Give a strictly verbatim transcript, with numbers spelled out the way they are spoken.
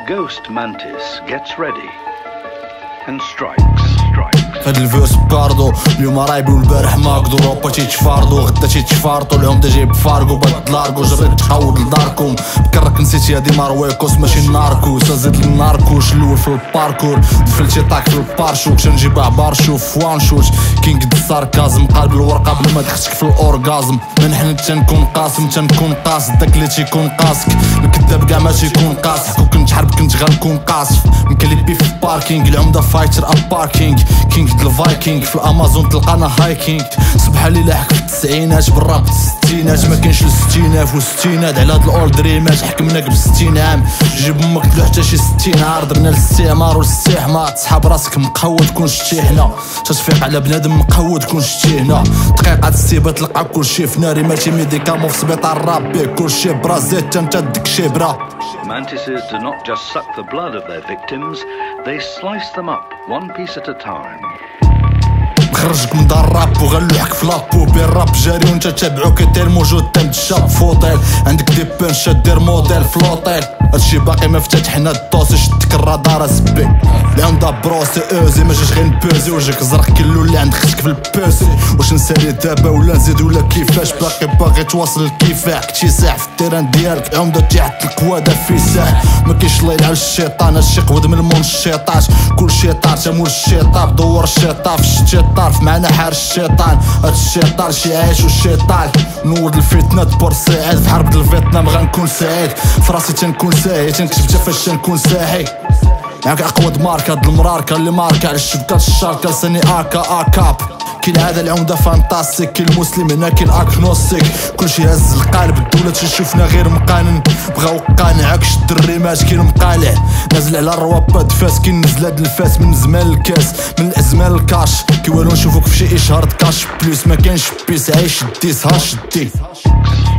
ghost mantis gets ready and strikes and strikes. فهاد الفيوس باردو اليوم رايبي والبارح ماكدو روبا تيتفاردو غدا تيتفارطو اليوم دا جايب فارغو باد لارغو جريت تحود لداركم بكرك نسيتي هادي مارويكوس ماشي ناركوس ازيد للناركوش الاول في الباركور دفلتي طاك في البارشوت تنجيبها بارشوف وان شوت كينقد الساركازم قلب الورقه قبل ما دخلتك في الاورغازم من حنا تنكون قاسم تنكون قاصد داك اللي تيكون قاسك الكذاب كاع ما تيكون قاصح كون كنت حرب كنت غنكون قاصف مكلبي في الباركينغ العمده فايتر اب باركينغ كينغ الفايكينغ في الامازون تلقانا هايكينغ سبحان اللي لاحق في التسعينات بالراب الستينات ما كاينش الستينات والستينات على هاد الاول دريمات حكمناك بستين عام جيب امك تلوح حتى شي ستين عار درنا الاستعمار والاستحمار تسحاب راسك مقود كون شتي هنا تتفيق على بنادم مقود كون شتي هنا دقيقه السيبه تلقى كلشي في ناري ماشي ميديكامون في سبيطار رابي كلشي برازيت انت ديك شبره. Mantises do not just suck the blood of their victims, they slice them up one piece at a time. نخرجك من دار الراب وغنلوحك في لابو بين الراب جاري وانت تابعو كيطير موجود تم تشاب فوطيل عندك دي بنش دير موديل فلوطيل هادشي باقي ما فتحنا الدوسي شدك الرادار زبي اللي عندها بروسي اوزي ما جاش غير نبوزي وجهك زرق كيلو اللي عند خشك في البوسي واش نسالي دابا ولا نزيد ولا كيفاش باقي باغي تواصل الكفاح كنتي ساح في التيران ديالك عمده تحت القواده في ساح ما كاينش ليل على الشيطان هادشي قود من المون الشيطاش كلشي طار تمول الشيطان دور الشيطان في الشتي طارف معنا حار الشيطان هاد الشيطان شي عايش والشيطان نود الفتنة بورسعيد في حرب الفيتنام غنكون سعيد فراسي تنكون ساهي تنكتب تا فاش تنكون ساحي معاك اقوى ماركة هاد المراركة اللي ماركة على الشبكات الشاركة لساني اكا اكاب كاين هذا العمدة فانتاستيك كاين المسلم هنا كاين اكنوستيك كلشي هز القالب الدولة تشوفنا غير مقانن بغاو قانعك شد الريمات كاين مقالع نازل على الروابط فاس كاين نزل هاد الفاس من زمان الكاس من الازمان الكاش كيوالو نشوفوك في شي اشهار كاش بلوس ما كاينش بيس عايش ديس هاش دي